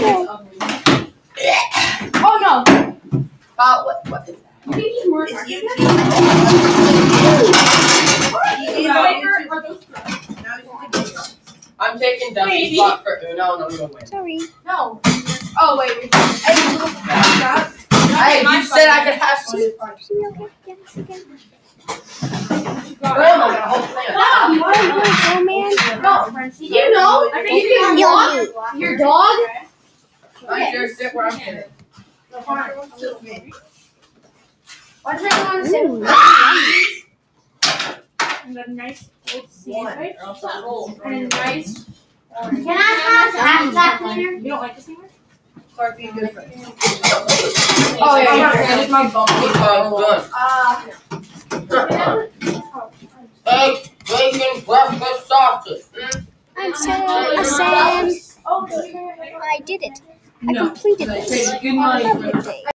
Oh no! What is that? You think he's more I'm taking Dusty's spot for Uno. No, you don't win. Sorry. No. Oh wait. Hey, you said I could have two. Yes, again. Oh, man. No. You know? I think you can walk your dog. I'm sure sit where I'm sitting. Why does everyone sit? And a nice old sandwich. And a nice Can I have that cleaner? You don't like the sandwich? Sorry, be good friend. Oh yeah. That is my bumpy Egg, bacon, breakfast sausage. I'm so awesome. I did it. I completed this. Good money. Lovely day.